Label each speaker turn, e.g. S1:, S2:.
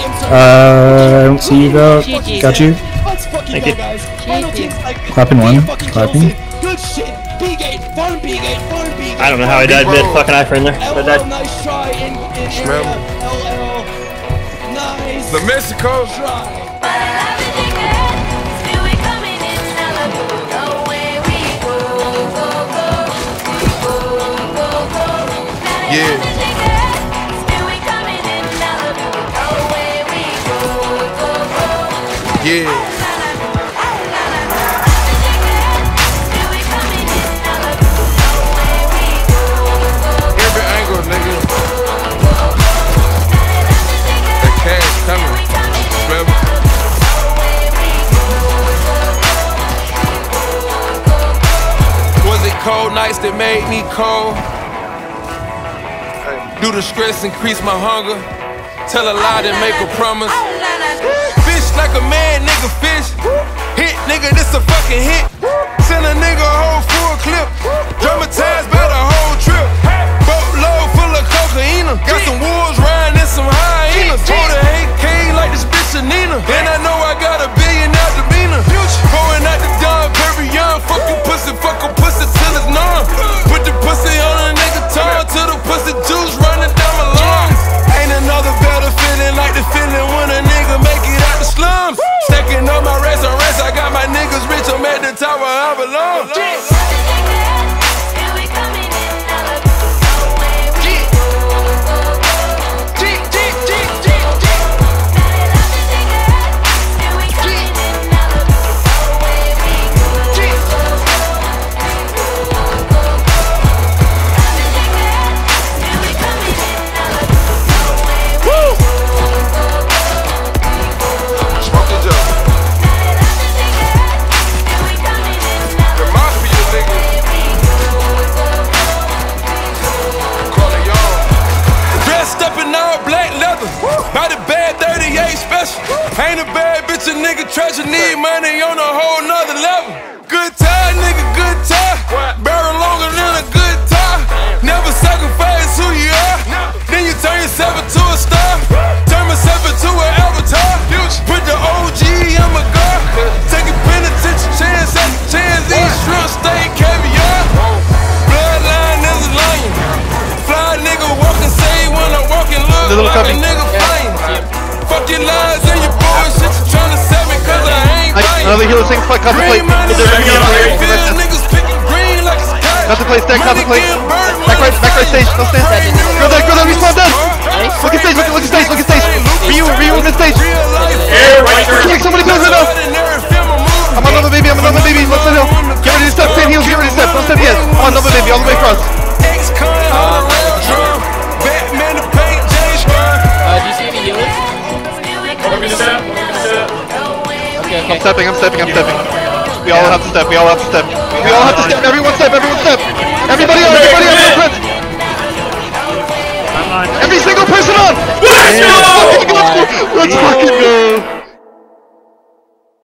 S1: I don't see you though. Got you.
S2: Thank you.
S1: Clapping one. Clapping.
S3: Good shit. B-gate. Fun B-gate. Fun B-gate.
S2: I don't know how I died mid fucking eye in there. I died.
S3: Nice try in area. LL. Nice.
S4: The Mexico.
S3: Try.
S4: Yeah. Yeah. Every angle, nigga. That cash coming. Smell it. Was it cold nights that made me cold? Do the stress increase my hunger? Tell a lie and make a promise. Fish like a man, nigga, fish. Hit, nigga, this a fucking hit. Send a nigga a whole full clip. Dramatized by the whole trip. Boatload full of cocaine. Got some wolves riding and some hyenas. Told her AK like this bitch Nina. And I know I got a billionaire demeanor. Pouring out the Dom Perignon. Fuck you pussy till it's numb. Put the pussy on a nigga tongue till the pussy juice running down my lungs. Ain't another better feeling like the feeling when a nigga make it out the slums. Stacking up my rest on rest, I got my niggas rich, I'm at the top where I belong. By the bad 38 special. Ain't a bad bitch, a nigga treasure. Need money on a whole nother level. Good time, nigga, good time. Barrel longer than a good tie. Never sacrifice who you are. Then you turn yourself into a star. Turn myself into an avatar. Put the OG in my guard. Taking penitentiary chance after chance. Eat shrimp, steak, caviar. Bloodline is a lion. Fly nigga walking, say when I'm walking, look like a nigga flying. Fuck your lies and your bullshit, you tryna sell me cause I ain't buying.
S5: Another healer thing, contemplate. Contemplate, stack, contemplate. Back right stage, don't stand. Go there, respawn dead. Look at stage, look at stage, look at stage. Ryu in mid stage. We're killing so many kills right now. I'm on Nova baby, let's let go. Get ready to step, same heals, get ready to step, don't step yet. I'm on Nova baby, all the way across.
S6: Do you see any healers? Okay.
S5: I'm stepping. We all have to step. Everyone step. Everybody on, Every single person on! Let's fucking go!